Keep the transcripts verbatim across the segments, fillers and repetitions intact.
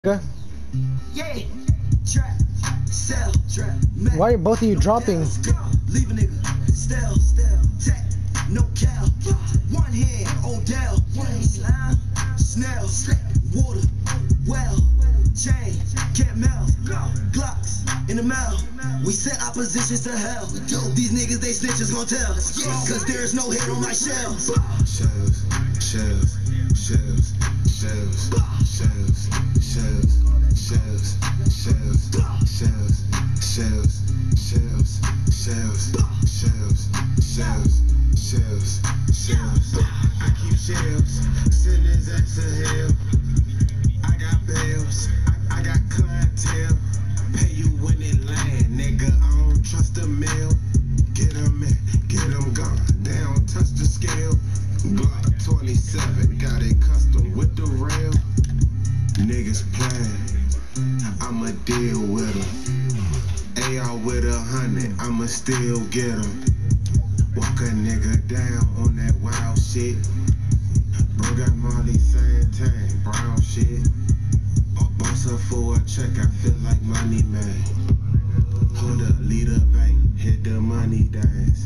Why are both of you dropping? Leave a nigga, stell, stell, tech, no cow. One hand, Odell, slime, snail, water, well, chain, can't melt, Glocks in the mouth. We sent oppositions to hell. These niggas, they snitches gon' tell. Cause there's no hit on my shells. Shells, shells, shells, shells, shells, shells, shells, shells, shells, shells, shells, shells, shells, shells, shells, shells. I keep shells, send his ass to hell. I got bills, I, I got clientele. Pay you when it land, nigga. I don't trust the mail. Get them in, get them gone. They don't touch the scale. Glock twenty-seven, got it custom with the rail. Niggas playing, I'ma deal with them. A R with a hundred, I'ma still get them. Walk a nigga down on that wild shit. Bro got Molly saying tang, brown shit. Boss her for a check, I feel like money man. Hold up, lead a bank, hit the money dance.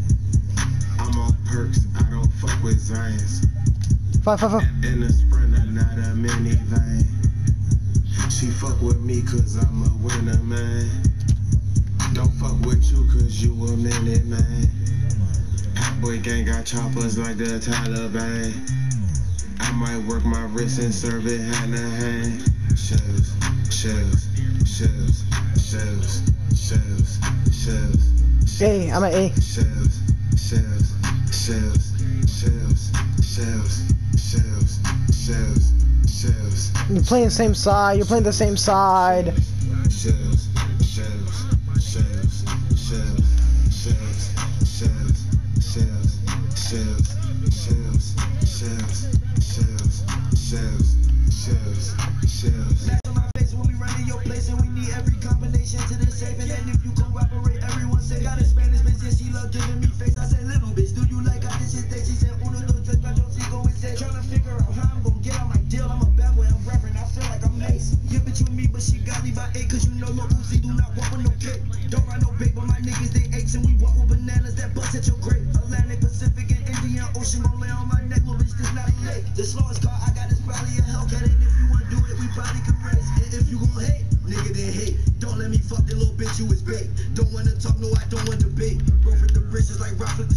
I'm on perks, I don't fuck with Zions. Five, five, five. In a Sprinter, not a minivan. She fuck with me cause I'm a winner, man. Don't fuck with you cause you a minute, man. Hot boy gang got choppers like the Taliban. I might work my wrist and serve it hand in hand. Shells, shells, shells, shells, shells, shells. A, I'm at A. Shells, shells, shells, shells, shells, shells, shells, shells. You're playing the same side. You're playing the same side. Shells, shells, shells, shells, shells, shells, shells, shells, shells, shells, shells, shells, shells, shells. That's on my face when we run in your place and we need every combination to the safe. And then if you cooperate, everyone say got a Spanish bitch and she love giving me face. I said, little bitch, do you like how this shit taste? She said, uno, dos, tres, cuatro, cinco, and say, trying to figure out how I'm gonna get on my deal. I'm a bad boy, I'm rapping, I feel like I'm Mace. Yeah, bitch with me, but she got me by eight, cause you know Lil Uzi do not walk with no cake. Don't ride no bait, but my niggas, they apes, and we walk with bananas that bust at your crate. Atlantic, Pacific, and Indian Ocean gon' lay on my neck, little bitch, this not a lake. The slowest car I got is probably a Hellcat, and if you wanna do it, we probably can race. And if you gon' hate, nigga, then hate. Don't let me fuck the little bitch, you is bait. Don't wanna talk, no, I don't want debate. Bro, for the bridges like Rock